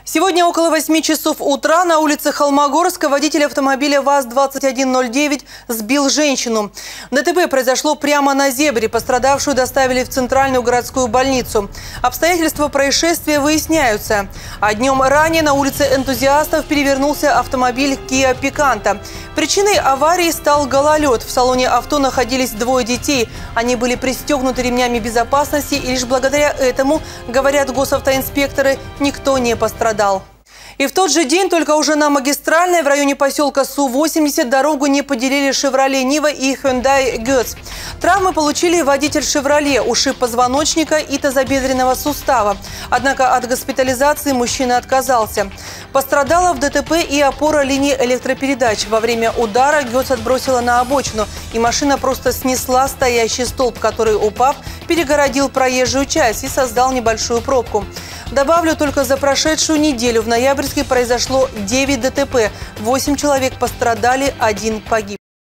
Сегодня около 8 часов утра на улице Холмогорска водитель автомобиля ВАЗ-2109 сбил женщину. ДТП произошло прямо на зебре. Пострадавшую доставили в Центральную городскую больницу. Обстоятельства происшествия выясняются. А днем ранее на улице Энтузиастов перевернулся автомобиль Kia Picanto. Причиной аварии стал гололед. В салоне авто находились двое детей. Они были пристегнуты ремнями безопасности, и лишь благодаря этому, говорят госавтоинспекторы, никто не пострадал. И в тот же день, только уже на магистральной, в районе поселка Су-80, дорогу не поделили «Шевроле Нива» и «Хёндай Гетц». Травмы получили водитель «Шевроле», ушиб позвоночника и тазобедренного сустава. Однако от госпитализации мужчина отказался. Пострадала в ДТП и опора линии электропередач. Во время удара «Гетц» отбросила на обочину, и машина просто снесла стоящий столб, который, упав, перегородил проезжую часть и создал небольшую пробку. Добавлю, только за прошедшую неделю в Ноябрьске произошло 9 ДТП. 8 человек пострадали, 1 погиб.